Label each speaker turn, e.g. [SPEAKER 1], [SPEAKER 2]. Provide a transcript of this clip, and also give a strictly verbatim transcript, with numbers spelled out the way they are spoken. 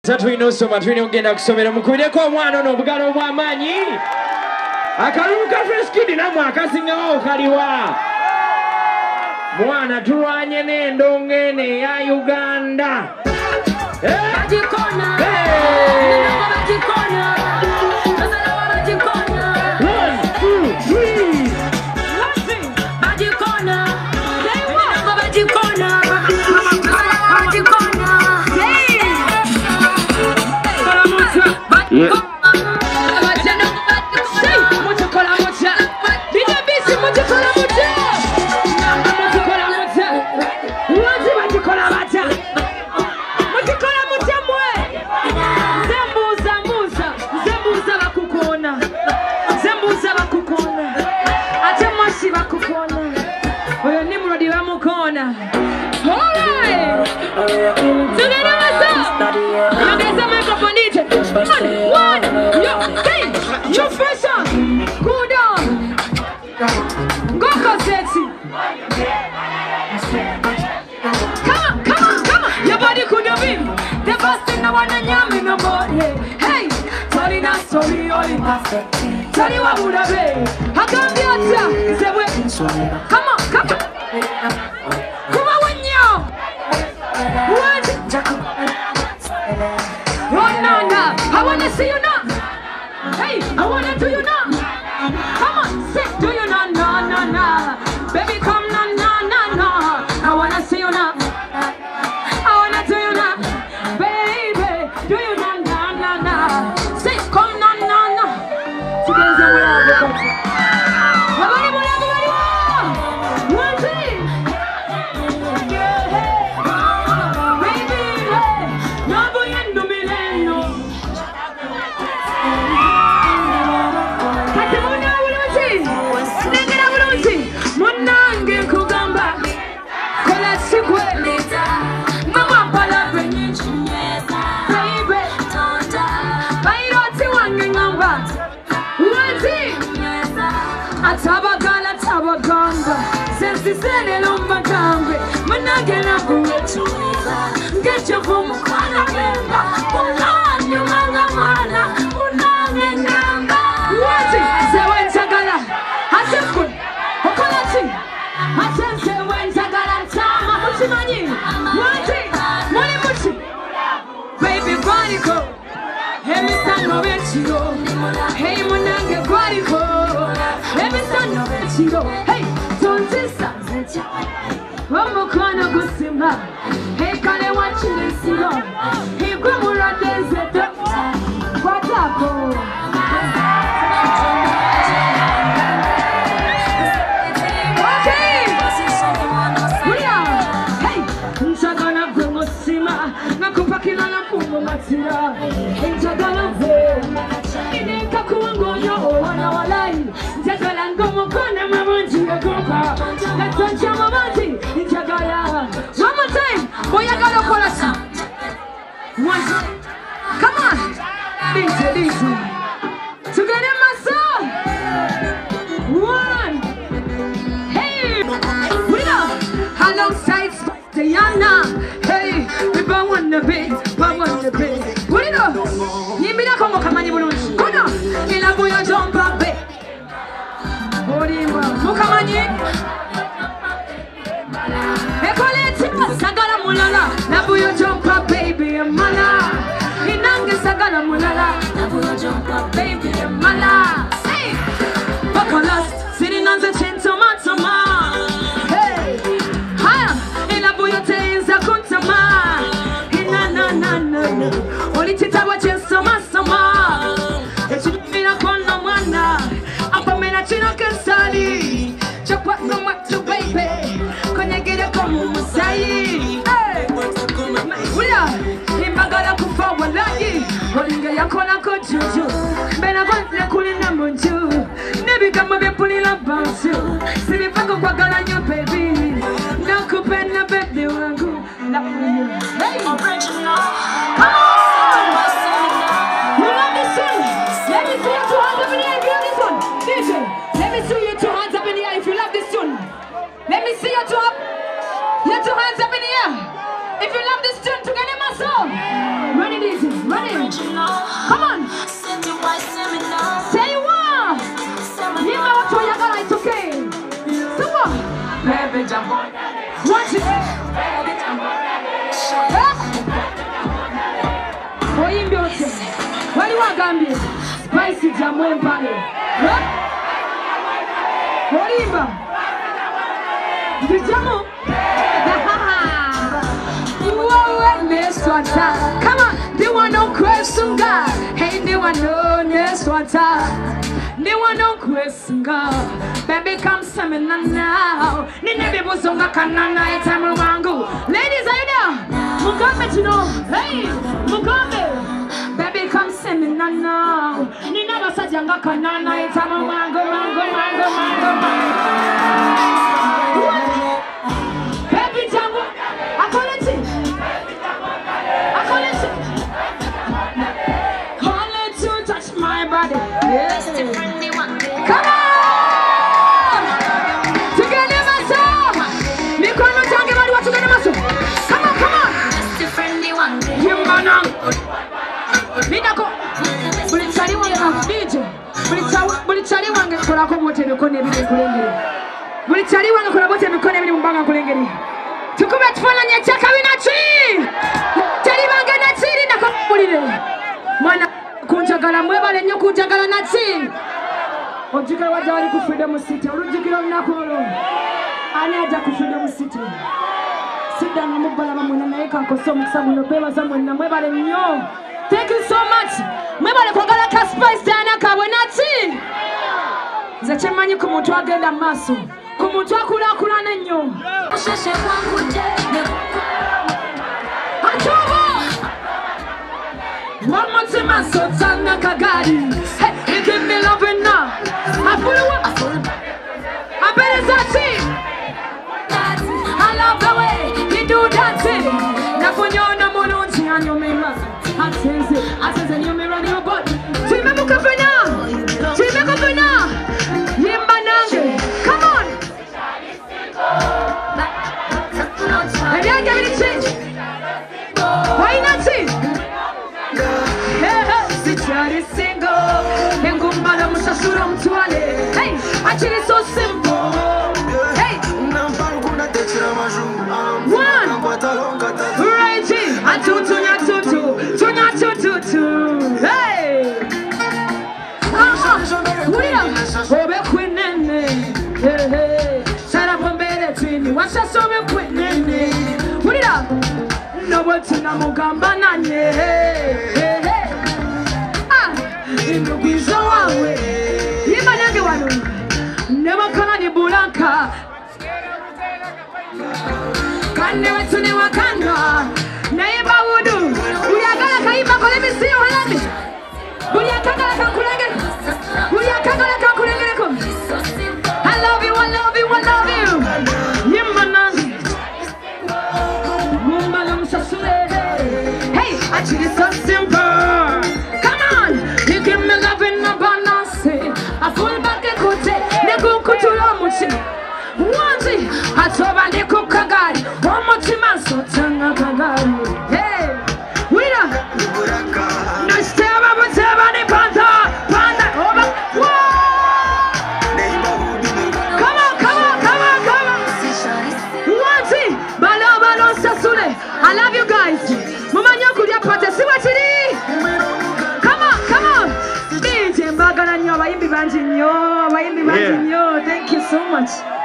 [SPEAKER 1] Tulina osoma tulina okugenda kusomera mukubireko omwana ono obugalo obw'amaanyi akalulu ka Freskid namwe akasingawo kaliwa mwana tulwanye n'endongo eno eya Uganda. Yeah.
[SPEAKER 2] One, yo, hey, you fresh on, cool down, go sexy. Come on, come on, come on, your body could have been the best thing I want to yam in the morning. Hey, sorry, not sorry, only sorry, what would I be? How come the answer? Say, wait, come on, come on, come on, when you what? Oh, no, no, I want to see you now. Hey, I want to do you now. Come on, say, do you now, no, no, no. Baby, come now, no, no, no. I want to see you now. I want to do you now. Baby, do you now, no, no, no. Say, come now, no, no. Together, say, whatever. Everybody, whatever, whatever. One thing. Yeah, hey. Baby, hey. No voy a no me Atabagala tabaganda sensisene lombagambe managena kuwetuliza ngecho kumukwana benga unanyu manga mwana unange ngamba wati sewe ntagala hasekun okolati hase sewe ntagala ntama muchimanyi wati muli muchi baby bariko hemi sano vechiro hey munange bariko hey, don't this Romo Kwana Gusima, hey, Kale watching this, hey, Gumura Desert, Watako. Okay, we are, hey, Nsagana Gumosima, Nakupakila Nakumo Matira, Nsagana Ve, Inekakuango, yo, Wana Walai. Jagalango Mokona Mamanji Gopa. Let's touch your Mamanji in Jagaya. One more time. Boy, I got a policy. One time. Come on. Easy, easy. Together, my son. One. Hey. We are alongside Diana. Hey. We bow on the beat. Bow on the beat. We are. Nimina Komo Kamani Bulun. Go down. In a boy, jump up. Mukamani Ekoleti Sagala Mulala Nabuyo jumpa baby mala Inange Sagala Mulala Nabuyo jumpa baby mala Hey Bakolas sitting on the chin tomato ma Hey Haya Inabuyo te inza kuntama Ina na na na na Oli tita wache soma soma Echimina kono mwana Apa mena chino kesali Chapa no macho baby Kwenye gire komu musai Hey Uya Imbagala kufa walayi Olinge ya kona kojuju Bena kwenye kulina munju Nebi kama bepuli la bansu Sibi pako kwa gala nyo baby Nakupenda baby wangu Love you Hey Original Come on You love this song Let me see you two hands up in the air if you love this one D J Let me see you two hands up in the air if you love this tune. Let me see you two up. Your two hands up in the air. If you love this tune, together my soul. Run it easy. Come on. Say what? You know what you're gonna, it's okay. Super. Watch it. For him, beauty. What do you want, Gambia? Spicy jam when party. For him. The jamu. Come on, they want no question, God. Hey, they want no next water. They want no question, God. Baby, come seminar now. They never was on the canana. It's a mango. Ladies, are you there? Mugambe, you know. Hey, Mugambe. Baby, come seminar now. They never said younger canana. It's a mango, mango, mango, mango, mango. Baby, Jango, I call it. Yeah. Come on! Together, myself! Mikono tangi wali watu gani maso? Come on, come on! Yimana! Minako! Bulichari wange ka D J. Bulichari wange kola ko bote mikono ebiri kulengere. Bulichari wange kola bote mikono ebiri mbanga kulengere. Tukube tufana nyachaka winachi! Chari wange na chiri na kumulire. Mwana kunjagala mwebale nnyo kunjagala nati ojjukira wajja wali ku Freedom City olujjukira olunaku olwo ani ajja ku Freedom City siddanga mubbalaba mwena naye kankosa omukisa guno kwebaza mwenna mwebale nnyo. Thank you so much. Mwebale kwagala ka Spice Diana kabwe nati nze kyemmanyi ku muntu agenda mu maaso ku muntu akulaakulana ennyo one more time, I saw Tana Kagari. Hey, you give me love now. I pull you up. I bet it's that thing. I love the way you do that thing. Now for you, no more on and your mirror. I sense it. I sense it. You mirror your body. See me look up now. See me look up now. Yimbanange. Come on. And then give me the change. Why not see? Hey, actually so simple. Hey, one, right here, and two, two, two, two, two, two, two, two. Hey, ah, we are over Queen and hey, hey, shut up on bed between you. What's that so Queen and what it up? No what's in a Mugamba Nane. Hey, hey. Inugizo wawe Yimanage wanu Newa kana ni bulanka Kane wetu ni wakanda Naiba wudu Uyagala kaiba kole misi uhalami Uyakagala kakulenge Uyakagala kakulenge kum I love you, I love you, I love you Yimanage Mumbala msasure Hey, actually so simple. Atoba ni kukagari, omutima sotanga kagari. Hey, winner. No steba buteba ni panda, panda. Over. Come on, come on, come on, come on. One thing, balo balo sasule. I love you guys. Mama nyokulia pate siwachiri. Come on, come on. D J Mbagala nyo, abayimbi banji nyo, abayimbi banji nyo. Thank you so much.